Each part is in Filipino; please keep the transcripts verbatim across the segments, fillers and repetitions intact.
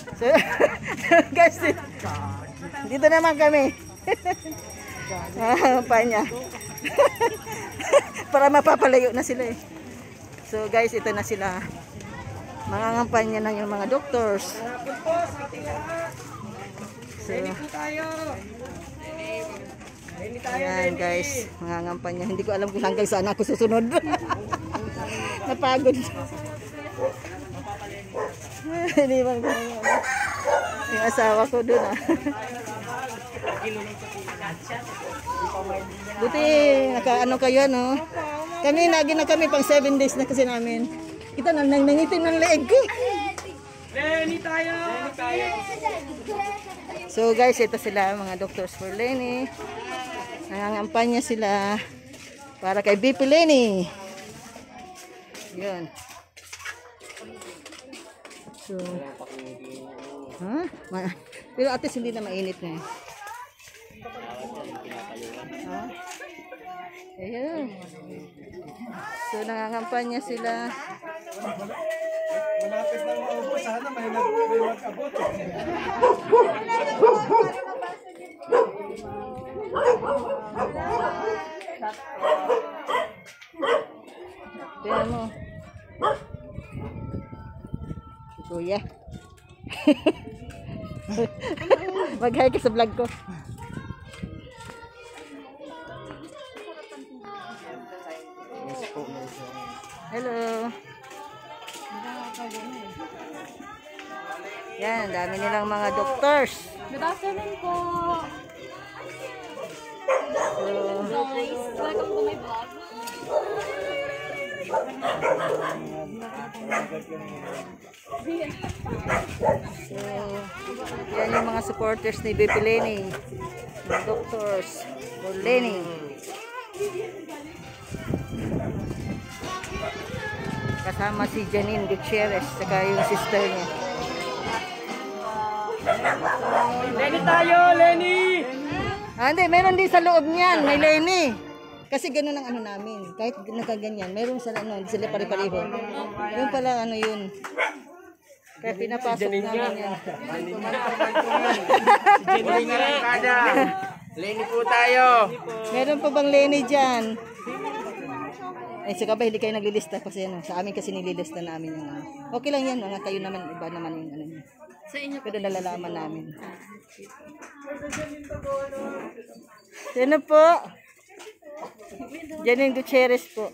So, guys, dito naman kami. Ah, pa niya. Para mapapalayo na sila eh. So guys, ito na sila. Mangangampanya ng yung mga doctors. So, ayan guys, mangangampanya. Hindi ko alam kung hanggang saan ako susunod. Napagod. Hindi man ko yung asawa ko doon ah. Buti naka ano kayo no. Kami lagi na kami pang seven days na kasi namin. Kita nang nangitim ng leeg ko. Lenny tayo. So guys, ito sila mga doctors for Lenny. Nangangampanya sila para kay B P Lenny. Yun. So, huh? Pero at least hindi na mainit na eh. Huh? Ayun. So, nangangampanya sila. Malapit lang ako sana may mag-abot. Tingnan mo. Kuya. Mag-hi ka sa vlog ko. Hello. Yan, dami nilang mga doctors. Good afternoon po. So, Welcome to my vlog. so, yan yung mga supporters ni B P Lenny. Mga doctors for Lenny. Kasama si Janine Gutierrez saka yung sister niya. Lenny tayo, Lenny! Ah, hindi, meron din sa loob niyan, may Lenny. Kasi gano'n ang ano namin, kahit nakaganyan, meron sa ano, hindi sila pare-pareho. Yung pala ano yun. Kaya pinapasok namin yan. Jenny nga lang kada. Lenny po tayo. Meron pa bang Lenny dyan? Ay, saka ba hindi kayo naglilista kasi ano, sa amin kasi nililista namin yung ano. Okay lang yan, mga kayo naman, iba naman yung ano niya. Sa inyo Pero nalalaman namin. Sino po? Janine Gutierrez po.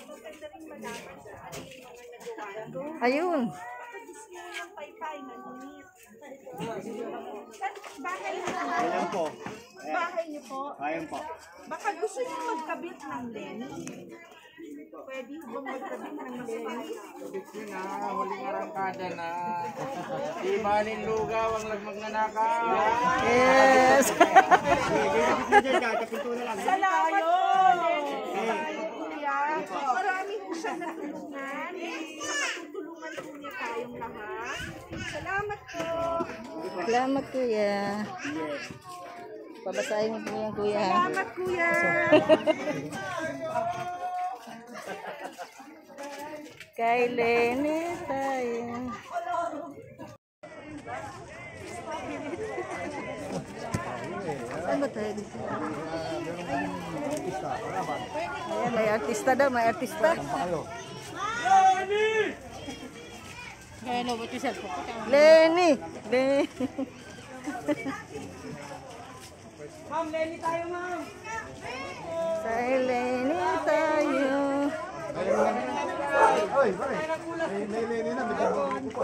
Ayun. Ayan po. Bahay niyo po. Ayan po. Baka gusto niyo magkabit ng Lenny. Pwede ba magkabit ng Lenny? Sabit ko na, huling arangkada na. Di balin lugaw ang lagmagnanakaw. Yes. Salamat po, Lenny. Kuya, marami po siya natulungan. Nakatutulungan po niya tayong lahat. Salamat po. Salamat kuya. Pabasahin niyo po yan kuya. Salamat, kuya. Kay Lenny tayo. Saan ba tayo dito? Ayan, may artista daw, may artista. Lenny! Lenny! Ma'am, Lenny tayo, ma'am. Kay Lenny tayo. Oy, pare. May Lenny na, may tabahan ko pa.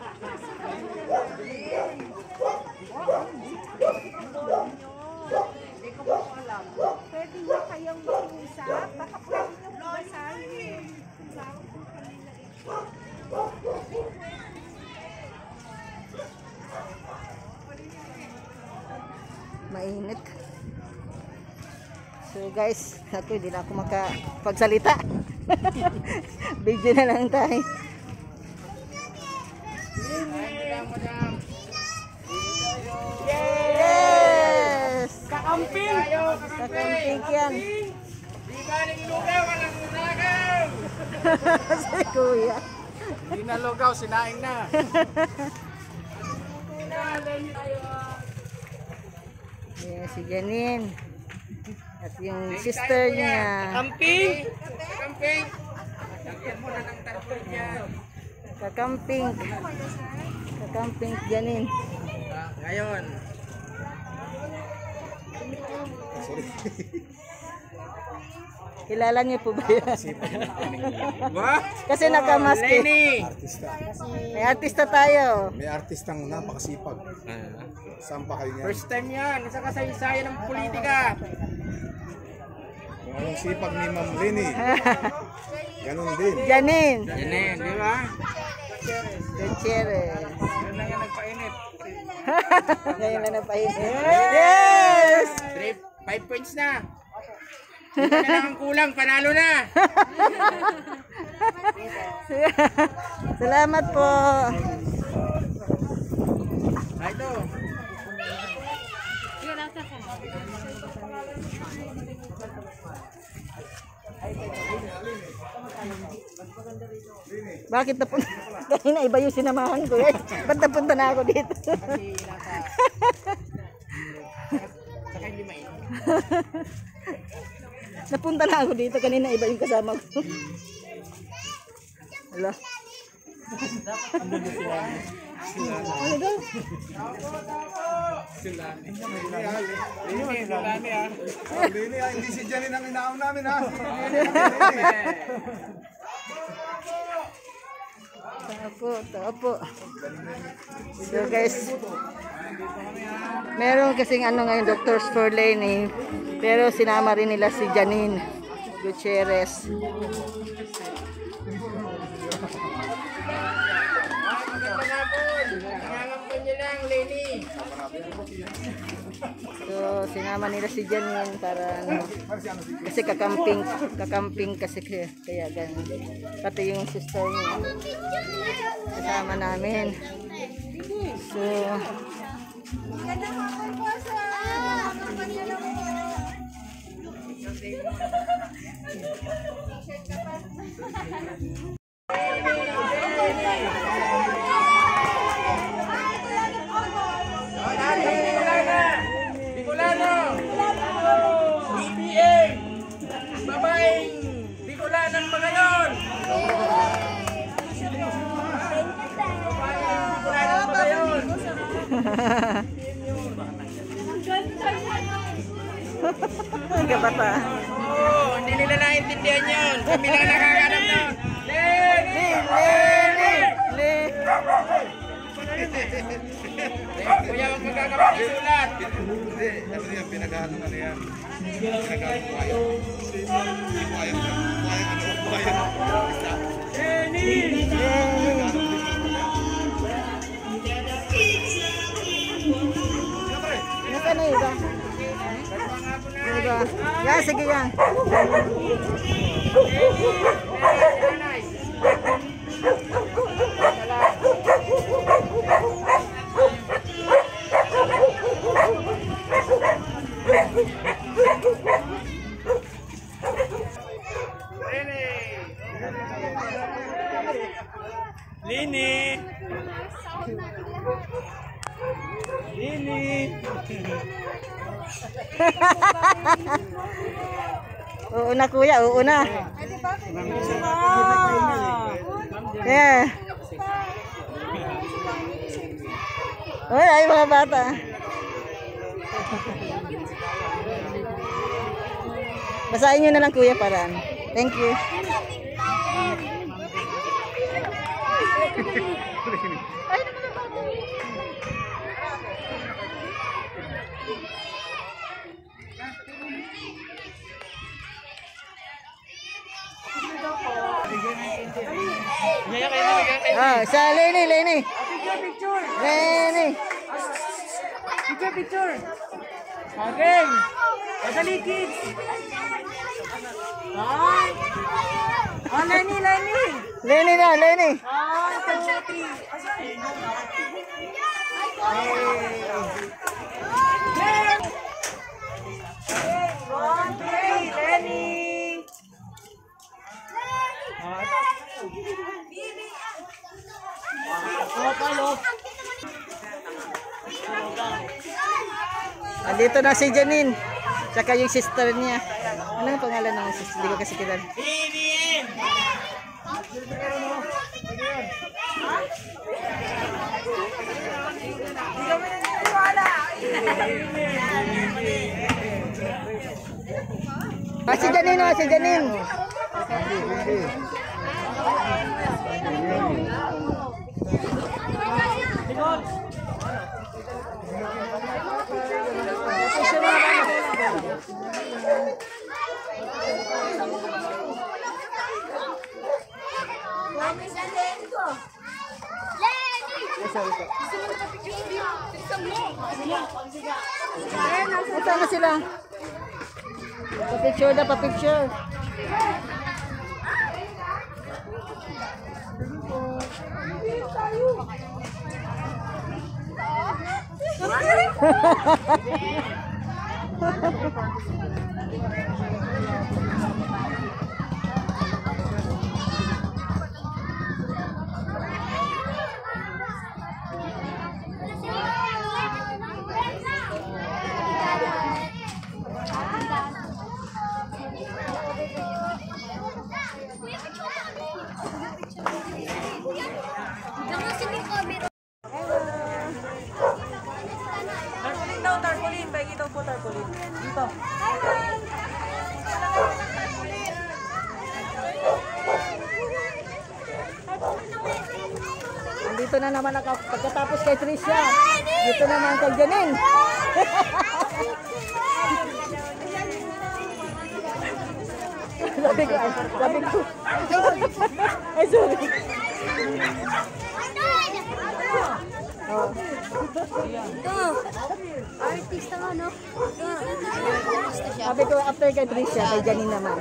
Pwede niyo kayong mag-usap. Baka pwede niyo basahin. Mainit. So guys, ako hindi na ako makapagsalita. Video na lang tayo. Yes! Kakamping! Kakamping yan. Di baling lugaw, walang nakaw! Si kuya. Hindi na lugaw, sinaing na. Ayan si Janine. At yung sister niya. Camping! Camping! Lagyan mo na ng tarpon dyan. Kakamping. Kakamping Janine. Ah, ngayon. Kilala niyo po ba yan? Wah! Kasi nakamask eh. Lenny! May artista tayo. May artistang napakasipag. Saan pa kayo niyan? First time yan. Isa kasaysayan ng politika. Yung sipag ni Ma'am Lenny. Ganon din. Janine. Yan eh, di ba? Gutierrez. Yun lang yung nagpainit. Ngayon na napahinit. Yes! Three, five points na. Hindi na lang ang kulang, panalo na. Salamat po. Ah, ito. Yun ang sa Bakit napunta? Kanina iba yung sinamahan ko eh. Ba't napunta na ako dito? Kasi nasa... Saka hindi mainit. Napunta na ako dito. Kanina iba yung kasama ko. Hala. Ano daw? Silani. Lenny, Silani ah. Oh, Lenny, ah, hindi si Janine ang inaam namin ha. Tapo, tapo. So guys, meron kasing ano ngayon, Doctors for Lenny. Pero sinama rin nila si Janine Gutierrez. Nangangampan niyo lang, Lenny. So sinama nila si Janine para ano, kasi kakamping, kakamping kasi kaya, kaya ganun. Pati yung sister niya kasama namin. So Bicolano! B B M! Babaeng Bicolanang Magayon! Bicolanang Magayon! ang kabata. Oo, hindi nila naintindihan yun. Kami lang nakakalam nun. Lenny! Le, Kuya, huwag magkakapagsulat. Hindi, ano yan, pinagano ano yan. Pinagano buhayan. Hindi buhayan. Buhayan ano, buhayan. Nasaan na iba? Iba. Yan, sige yan. Lenny! Lenny! Oo na kuya, oo na. Yeah. Uy, ay mga bata. Basahin nyo na lang kuya para. Thank you. Ah, sa Lenny, Lenny. Picture, picture! Lenny. Picture, picture! Again! Madali, kids! Ay! Oh, Lenny, Lenny! Lenny na, Lenny. One, two, three! One, two, three! Lenny! Oh, palo! Andito na si Janine. Tsaka yung sister niya. Ano ang pangalan ng sister? Hindi ko kasi kilala. Ah, si Janine, oh, si Janine. Saan na sila? Pa-picture na, pa-picture. Tarpaulin daw, tarpaulin. Pagi daw po, tarpaulin. Dito. Andito na naman ako. Pagkatapos kay Tricia, dito naman kay Janine. Sabi ko, ay, sabi ko. Ay, sorry. Oh. Artista nga, no? Sabi ko, after kay Tricia, kay Janine naman.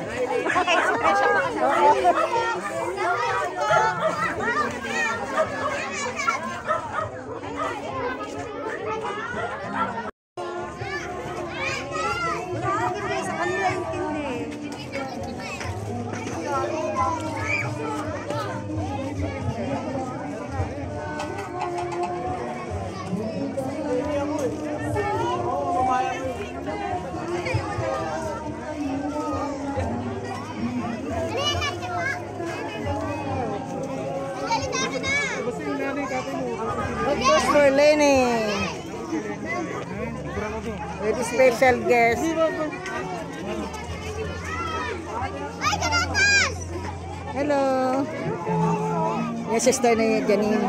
Breakfast for Lenny. With special guest. Hello. Yung sister ni Janine.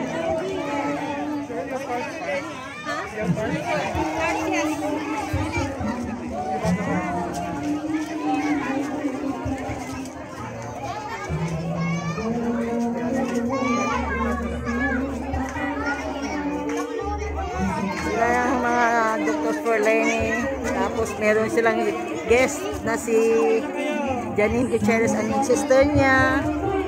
Sila yung mga Doctors for Lenny. Tapos meron silang guest na si Janine Gutierrez, ang yung sister niya.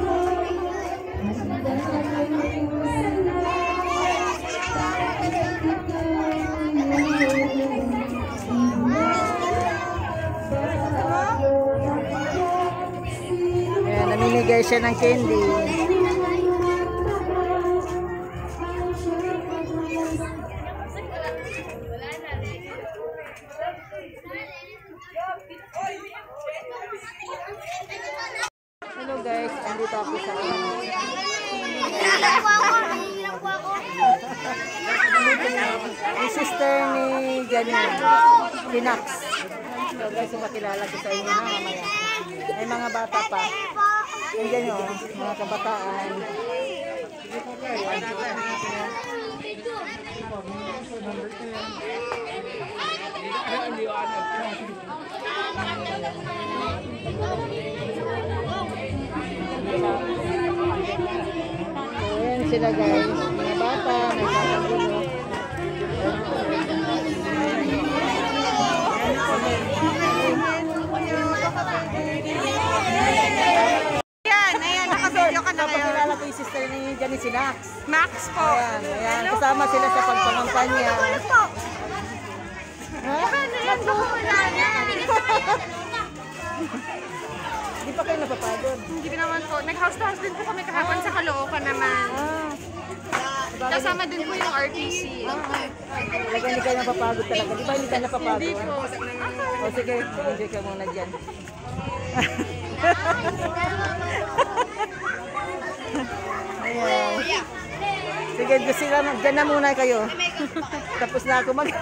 Ayan, namimigay siya ng candy. Hello guys, andito ako sa yung sister ni Janine, si Nax. So guys, makilala ko sa inyo na mamaya. May mga bata pa. Nandiyan yun, mga kabataan. So, ayan sila guys. Mga bata, may kakagulo. Ayan, ayan, naka-video ka na ngayon. Napakilala ko yung sister ni Janine, si Nax. Max po. Ayan, ayan. Kasama sila sa pagpangampanya. Ano yan? Baka wala na. Hindi pa kayo napapagod. Hindi naman po. Nag-house to house din po kami kahapon sa Caloocan naman. Ah. Kasama din po yung R T C. Talaga hindi kayo napapagod talaga. Di ba hindi kayo napapagod? Hindi po. O sige, enjoy ka muna dyan. Ayan. Sige, gusto lang. Dyan na muna kayo. Tapos na ako mag...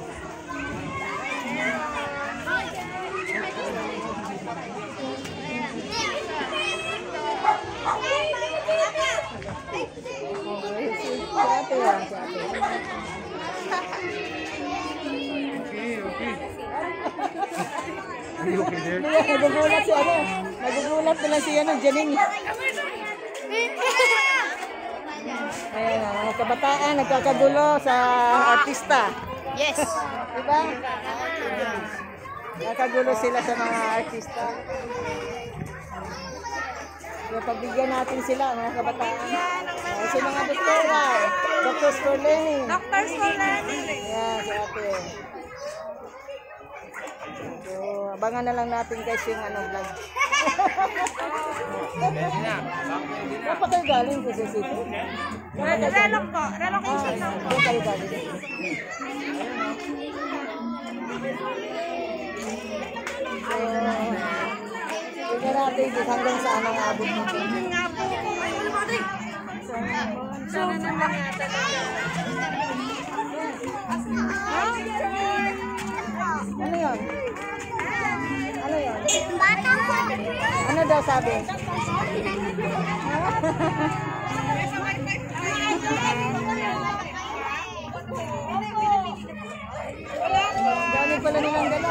Sa ate yan, sa ate. Are you okay there? Hindi, nagugulat si ano. Nagugulat na lang si ano, Janine. Ayan, ang mga kabataan nagkakagulo sa artista. Yes. Diba? Nagkakagulo sila sa mga artista. So, pagbigyan natin sila, mga kabataan. Ayan, si mga doktora. Doctors for Learning. Doctors for Learning. Ayan, si ate. So, abangan na lang natin guys yung ano, vlog. Saan pa kayo galing sa City? Relok po. Relocation Ah, lang po. doon kayo galing. So, tignan natin dito hanggang saan ang abot nito. Nga po. So, ano lang yata Ano yun? Ano yun? Ano daw sabi? Dami pala nilang dala.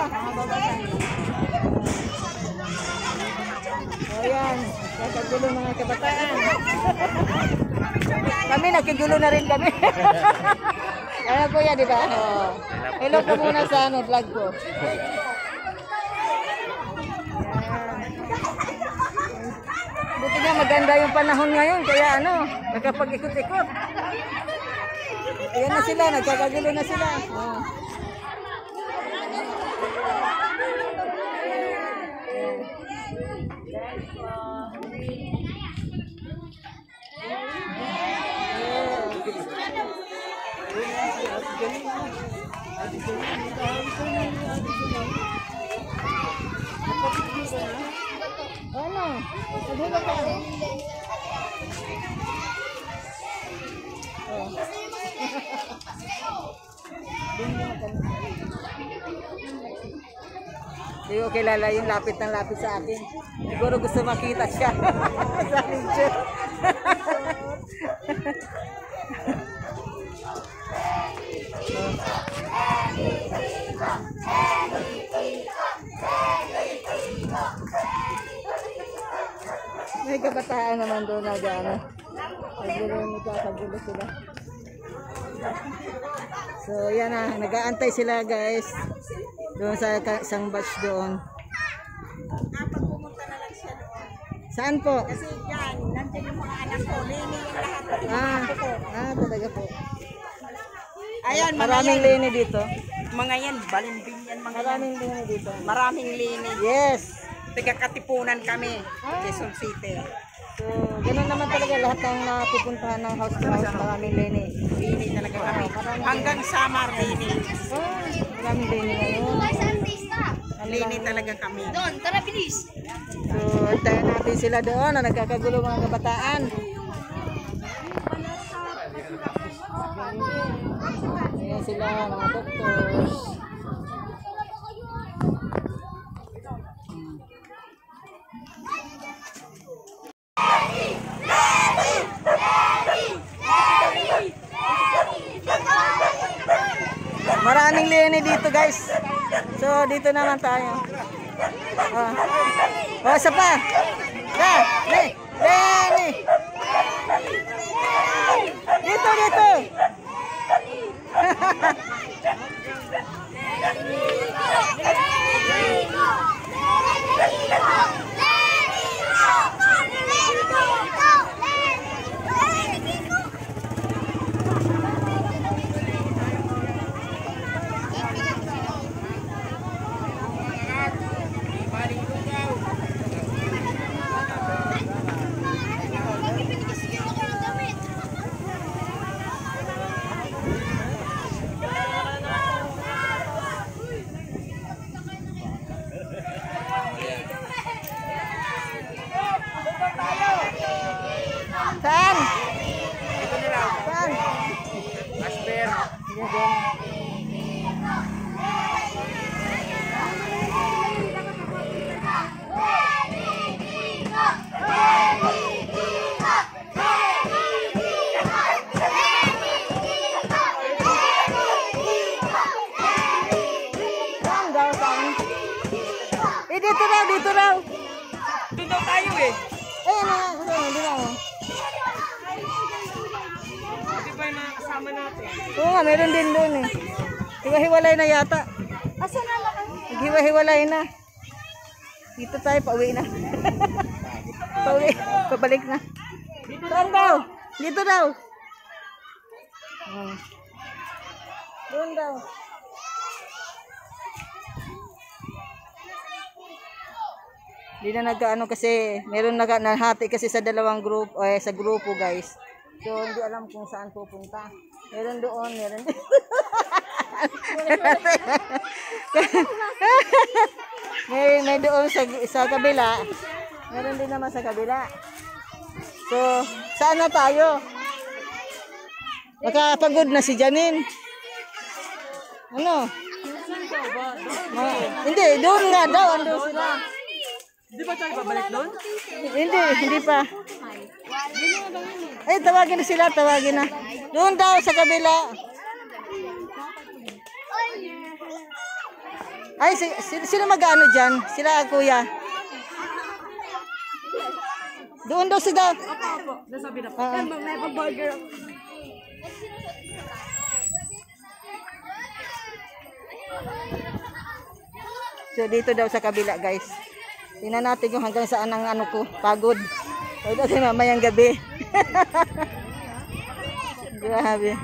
O yan, nagkagulo mga kabataan. Kami, nagkagulo na rin kami. Ano po yan, di ba? Oh. Hello po muna sa ano, vlog ko. Buti nga maganda yung panahon ngayon, kaya ano, nagkapag-ikot-ikot. Ayan na sila, nagkakagulo na sila. Oh. Ano? Nagulog ka. Oh. Hindi ko kilala yung lapit ng lapit sa akin. Siguro gusto makita siya sa picture. May kabataan naman doon na gano'n. Nagulo mo ka, kagulo sila. So yan na, nag-aantay sila guys. Doon sa isang batch doon. pumunta na lang siya doon. Saan po? Kasi yan, nandiyan yung mga anak ko. Lini yung lahat. Ah, ah talaga po. Ayan, mga Maraming yan. lini dito. Mga yan, balimbing yan. Mga yan. Maraming lini dito. Maraming lini. Yes. Taga-Katipunan kami. Quezon City. So, gano'n naman talaga lahat ng napupuntahan ng house to house. Maraming lini. Lini talaga kami. Hanggang Samar, lini. Oh, maraming lini ngayon. Lini talaga kami. Doon, tara bilis. So, antayin natin sila doon na nagkakagulo mga kabataan. Ayan sila, mga doctors. Maraming lini dito guys. So, dito naman tayo. Oh, oh isa pa. Da, le, lini. Dito, dito. raw, dito raw. Doon daw tayo eh. Ayun na, ayun, di ba? Di ba yung mga kasama natin? Oo nga, meron din doon eh. Hiwa-hiwalay na yata. Asa na lang? Hiwa-hiwalay na. Dito tayo, pauwi na. Pauwi, pabalik na. Saan daw? Dito daw. Hmm. Doon daw. Hindi na nagkaano kasi meron naga nahati kasi sa dalawang group o eh, sa grupo guys. So hindi alam kung saan pupunta. Meron doon, meron dito. may may doon sa sa kabila. Meron din naman sa kabila. So, saan na tayo? Nakapagod na si Janine. Ano? Ah, hindi, doon nga daw, ando sila. Di ba tayo babalik doon? Hindi, hindi pa. Ay, tawagin na sila, tawagin na. Doon daw sa kabila. Ay, si, si, sino mag-ano dyan? Sila, kuya. Doon daw sila. Nasabi na po. Ah, May pag-burger ako. so, dito daw sa kabila, guys. Tingnan natin kung hanggang saan ang ano ko, pagod. So, dito mamayang gabi. Grabe.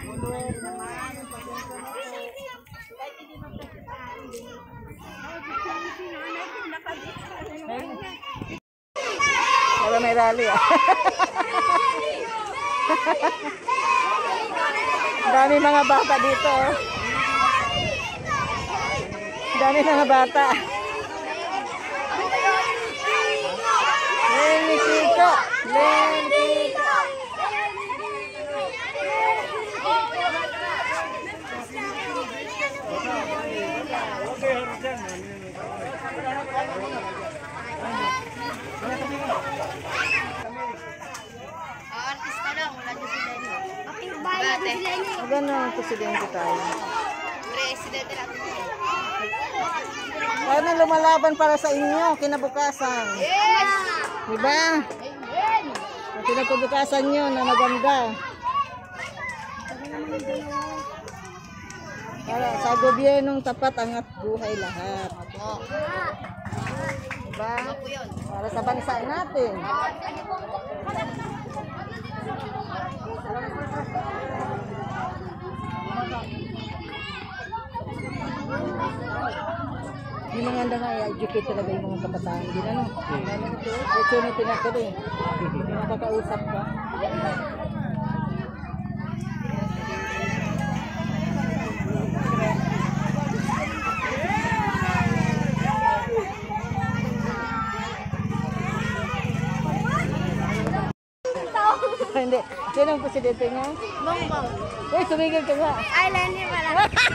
Para may rally ah. Dami mga bata dito. Oh. Dami mga bata. Lenny Kiko. Lenny Kiko. Artista lang, wala dyan sila yun. Aping bayan na sila niya. Maganda ang presidente tayo. Presidente natin. Paano lumalaban para sa inyo, kinabukasan? Yes! Diba? Ang kinabukasan nyo na maganda. Para sa gobyernong tapat angat buhay lahat. Oo. Diba? Ano po yun? Para sa bansa natin. Yung mga handa nga, i-educate talaga yung mga kabataan. Hindi na, no? Ano ito? Opportunity na ito eh. Nakakausap ka. Hindi. Sino ang presidente niya? Bongbong. Uy, sumigil ka nga. Ay, Lenny pala.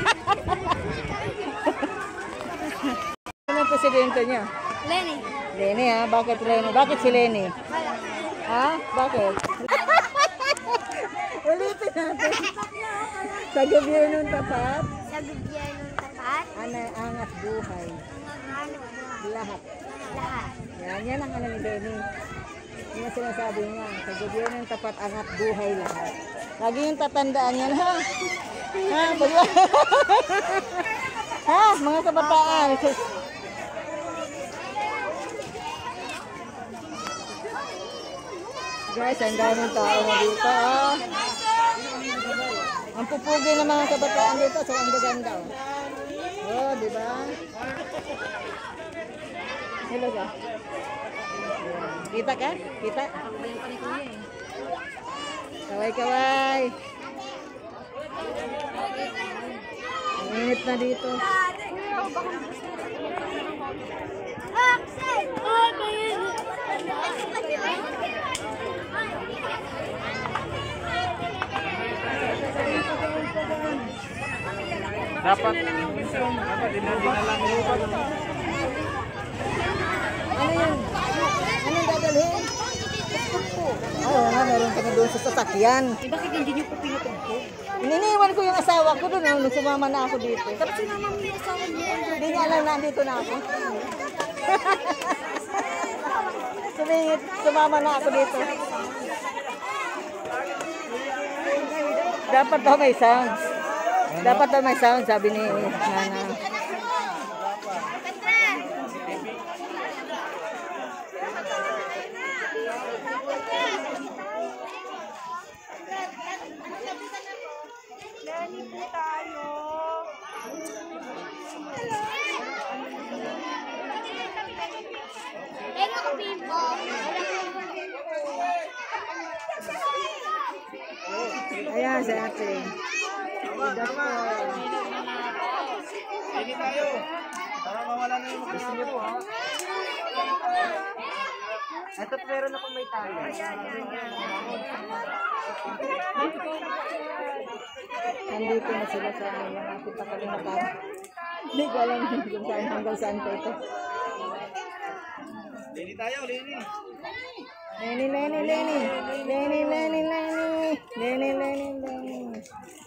Sino ang presidente niya? Lenny. Lenny ha? Bakit Lenny? Bakit si Lenny? Wala. Ha? Bakit? Ulitin natin. Sa gobyernong tapat, Sa gobyernong tapat, ana angat buhay. ano, Lahat. lahat. Yan, yan ang ano ni Lenny. Yan ang sinasabi niya. Sa gobyernong tapat, angat buhay lahat. Lagi yung tatandaan yan, ha? Ha? Pag- ha? Mga kabataan. Guys, ang daming tao na dito, oh. Ang pupugi ng mga kabataan dito, so ang gaganda, oh. Oh, di ba? Hello, ka? Kita ka? Kita? Kaway-kaway. Ang init na dito. Action! Oh, kayo! Dapat, dapat dinala mo pa. Ano yan? Ano yung dadalhin? Oo nga, meron kami doon sa sasakyan. Eh, bakit hindi nyo po pinutumpo? Iniiwan ko yung asawa ko doon nung sumama na ako dito. Dapat sinama mo yung asawa niyo. Hindi niya alam na andito na ako. Sumingit, sumama na ako dito. Dapat daw may sounds. Dapat daw may sound, sabi ni Nana. Lenny po tayo. Lego ko bimbo. Ayan, si ate. Sige tayo. Para mawala na yung gusto niyo po, ha? Ito meron ako may tayo. Nandito na sila sa malapit na kami na parang. Hindi ko alam kung saan hanggang saan pa ito. Lini tayo, Lini. Lenny, Lenny, Lenny. Lenny, Lenny, Lenny. Lenny, Lenny, Lenny.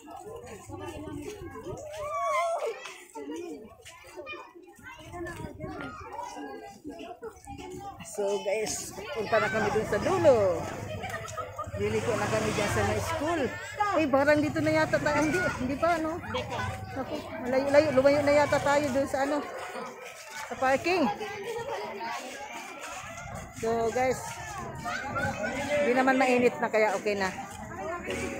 So guys, punta na kami dun sa dulo. Liliko na kami dyan sa may school. Eh, parang dito na yata tayo. Hindi, hindi pa, ano? Ako, malayo-layo. Lumayo na yata tayo dun sa ano, sa parking. So guys, hindi naman mainit na kaya okay na.